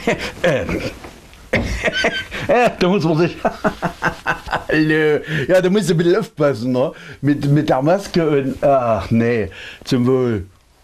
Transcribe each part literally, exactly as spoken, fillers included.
ähm. Ja, da muss man sich. Hallo. Ja, da muss du ein bisschen aufpassen, ne? Mit, mit der Maske und. Ach nee, zum Wohl.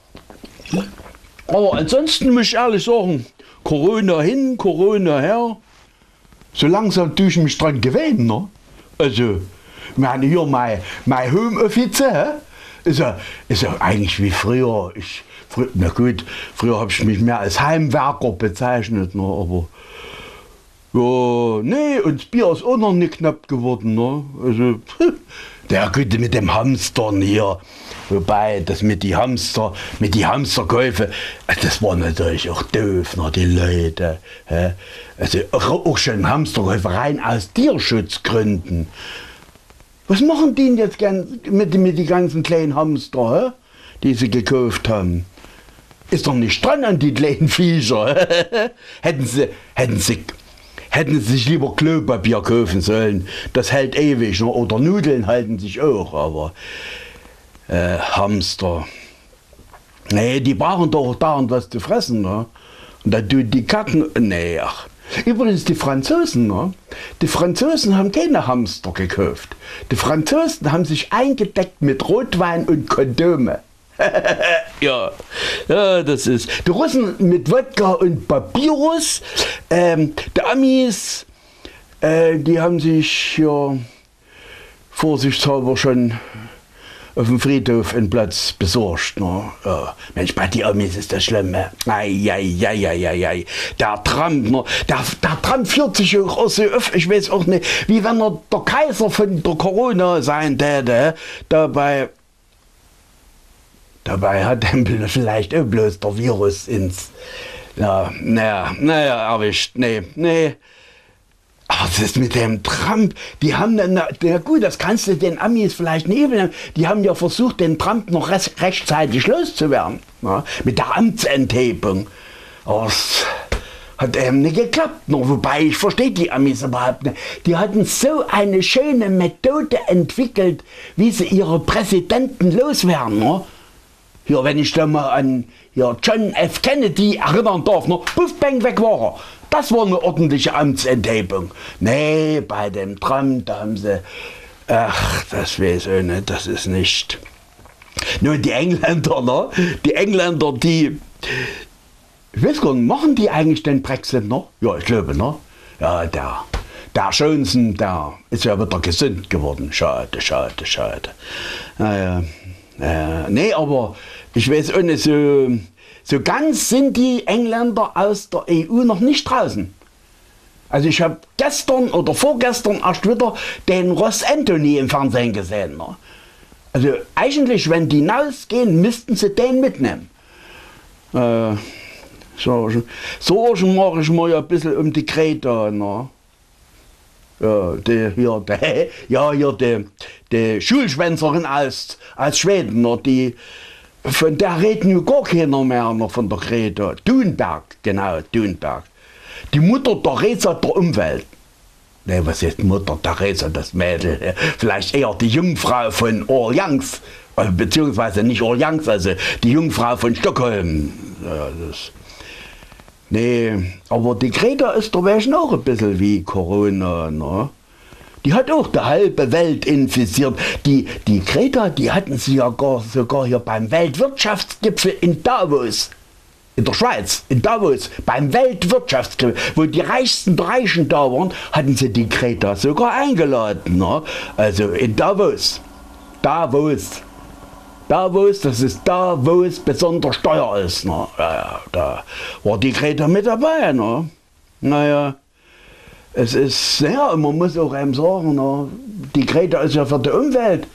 Aber ansonsten muss ich ehrlich sagen, Corona hin, Corona her. So langsam tue ich mich dran gewöhnen, ne? Also, wir haben hier mein, mein Homeoffice, ist ja, ist ja eigentlich wie früher. Ich, frü na gut, früher habe ich mich mehr als Heimwerker bezeichnet, ne? Aber. Ja, nee, und das Bier ist auch noch nicht knapp geworden, ne? Also, der Güte mit dem Hamstern hier. Wobei, das mit die Hamster, mit die Hamsterkäufe, das war natürlich auch doof, ne, die Leute. Hä? Also, auch schon Hamsterkäufe rein aus Tierschutzgründen. Was machen die denn jetzt mit, mit die ganzen kleinen Hamster, hä? Die sie gekauft haben? Ist doch nicht dran an die kleinen Viecher. hätten sie, hätten sie, hätten sie sich lieber Klopapier kaufen sollen. Das hält ewig, ne? Oder Nudeln halten sich auch, aber äh, Hamster. Nee, die brauchen doch dauernd was zu fressen, ne? Und dann tun die Kacken, nee, ach. Übrigens die Franzosen, ne? Die Franzosen haben keine Hamster gekauft. Die Franzosen haben sich eingedeckt mit Rotwein und Kondome. ja, ja, das ist. Die Russen mit Wodka und Papyrus, ähm, die Amis, äh, die haben sich ja vorsichtshalber schon auf dem Friedhof einen Platz besorgt. Ne? Ja. Mensch, bei den Amis ist das schlimm. Ne? Ei, ei, ei, ei, ei, ei. Der Trump, ne? der, der Trump führt sich auch so auf, ich weiß auch nicht, wie wenn er der Kaiser von der Corona sein täte. Dabei, dabei hat er vielleicht auch bloß der Virus ins, ja, naja, naja, erwischt. Nee, nee. Aber das ist mit dem Trump, die haben dann, na gut, das kannst du den Amis vielleicht nehmen, die haben ja versucht, den Trump noch rechtzeitig loszuwerden, ja, mit der Amtsenthebung. Aber es hat eben nicht geklappt, noch, wobei ich verstehe die Amis überhaupt nicht. Die hatten so eine schöne Methode entwickelt, wie sie ihre Präsidenten loswerden. Ne? Hier, wenn ich da mal an hier John F. Kennedy erinnern darf, ne? Puff, bang, weg war er. Das war eine ordentliche Amtsenthebung. Nee, bei dem Trump, da haben sie, ach, das weiß ich nicht, das ist nicht. Nur die Engländer, ne? Die Engländer, die, ich weiß gar nicht, machen die eigentlich den Brexit noch? Ja, ich glaube, ne? Ja, der, der Johnson, der ist ja wieder gesund geworden. Schade, schade, schade. Naja, äh, nee, aber ich weiß auch nicht, so, so ganz sind die Engländer aus der E U noch nicht draußen. Also ich habe gestern oder vorgestern erst wieder den Ross Anthony im Fernsehen gesehen. Ne? Also eigentlich, wenn die hinausgehen, müssten sie den mitnehmen. Äh, Sorgen, Sorgen mache ich mir ja ein bisschen um die Greta. Ne? Ja, die, hier, die, ja, hier die, die Schulschwänzerin aus, aus Schweden, ne? Die, von der reden ja gar keiner mehr noch von der Greta. Thunberg, genau, Thunberg. Die Mutter Theresa der Umwelt. Ne, was ist Mutter Theresa, das Mädel? Vielleicht eher die Jungfrau von Orleans, beziehungsweise nicht Orleans, also die Jungfrau von Stockholm. Ja, das. Nee, aber die Greta ist der Wäschen auch ein bisschen wie Corona, ne? Die hat auch die halbe Welt infiziert. Die, die Greta, die hatten sie ja gar, sogar hier beim Weltwirtschaftsgipfel in Davos. In der Schweiz, in Davos, beim Weltwirtschaftsgipfel, wo die reichsten der Reichen da waren, hatten sie die Greta sogar eingeladen. Ne? Also in Davos. Davos. Davos, das ist da, wo es besonders teuer ist. Ne? Ja, ja, da war die Greta mit dabei. Ne? Naja. Es ist, ja, man muss auch einem sagen, na, die Greta ist ja für die Umwelt.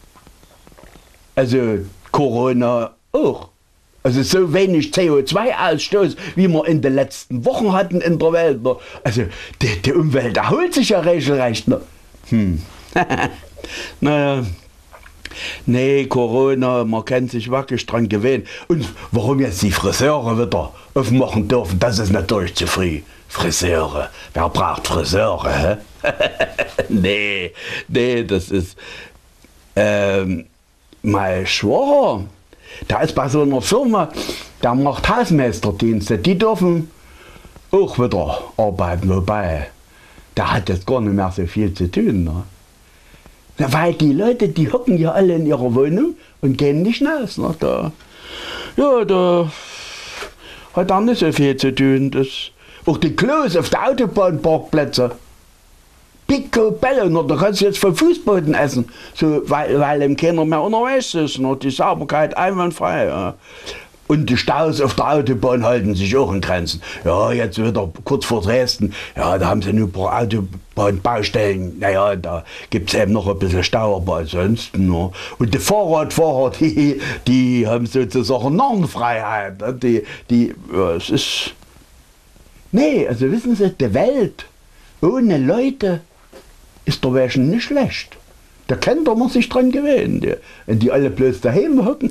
Also Corona auch. Also so wenig C O zwei Ausstoß, wie wir in den letzten Wochen hatten in der Welt. Na. Also die, die Umwelt erholt sich ja regelrecht. Na. Hm. Naja. Nee, Corona, man kann sich wirklich dran gewöhnen. Und warum jetzt die Friseure wieder aufmachen dürfen, das ist natürlich zu früh. Friseure, wer braucht Friseure, hä? nee, nee, das ist, ähm, mein Schwager, der ist bei so einer Firma, der macht Hausmeisterdienste, die dürfen auch wieder arbeiten, wobei, der hat jetzt gar nicht mehr so viel zu tun. Ne? Na, weil die Leute, die hocken ja alle in ihrer Wohnung und gehen nicht raus. Ne? Da, ja, da hat er nicht so viel zu tun. Das, auch die Klos auf der Autobahnparkplätze. Picobello, no, da kannst du jetzt vom Fußboden essen, so, weil, weil eben keiner mehr unterwegs ist. No, die Sauberkeit einwandfrei. Ja. Und die Staus auf der Autobahn halten sich auch in Grenzen. Ja, jetzt wieder kurz vor Dresden, ja, da haben sie nur ein paar Autobahnbaustellen. Naja, da gibt es eben noch ein bisschen Stau, aber ansonsten nur. Und die Fahrradfahrer, die, die haben sozusagen Narrenfreiheit. Die, die, ja, es ist. Nee, also wissen Sie, die Welt ohne Leute ist der Wäschen nicht schlecht. Da kann man sich dran gewöhnen, die, wenn die alle bloß daheim hocken.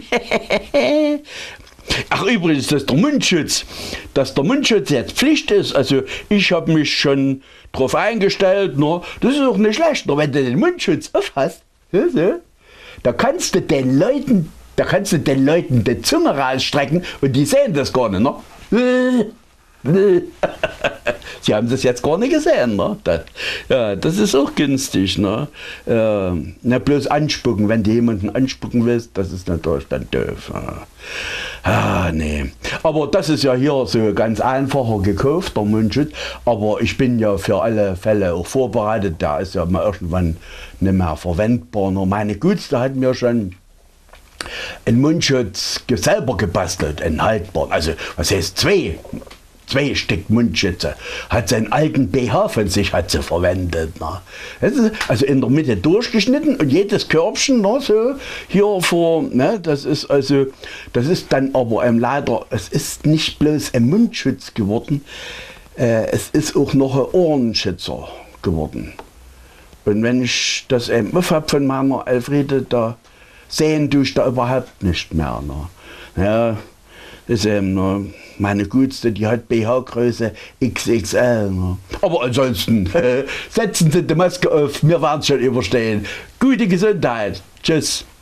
Ach übrigens, dass der Mundschutz, dass der Mundschutz jetzt Pflicht ist, also ich habe mich schon darauf eingestellt, no, das ist auch nicht schlecht, no, wenn du den Mundschutz aufhast, ja, so, da kannst du den Leuten, da kannst du den Leuten die Zunge rausstrecken und die sehen das gar nicht, no? Sie haben das jetzt gar nicht gesehen, ne? Das, ja, das ist auch günstig, ne? Äh, nicht bloß anspucken, wenn du jemanden anspucken willst, das ist natürlich dann doof. Ne? Ah, nee. Aber das ist ja hier so ganz einfacher gekauft, der Mundschutz. Aber ich bin ja für alle Fälle auch vorbereitet, der ist ja mal irgendwann nicht mehr verwendbar. Nur meine Gutste hat mir schon einen Mundschutz selber gebastelt, einen haltbaren. Also, was heißt zwei? Zwei Stück Mundschütze, hat seinen alten B H von sich hat sie verwendet. Ne? Also in der Mitte durchgeschnitten und jedes Körbchen, ne, so hier vor, ne, das ist also, das ist dann aber ähm, leider, es ist nicht bloß ein Mundschutz geworden, äh, es ist auch noch ein Ohrenschützer geworden. Und wenn ich das eben aufhab von meiner Elfriede, da sehen tue ich da überhaupt nicht mehr. Ne? Ja, ist eben, ne, meine Gutste, die hat B H-Größe X X L. Ne? Aber ansonsten, äh, setzen Sie die Maske auf, wir werden es schon überstehen. Gute Gesundheit. Tschüss.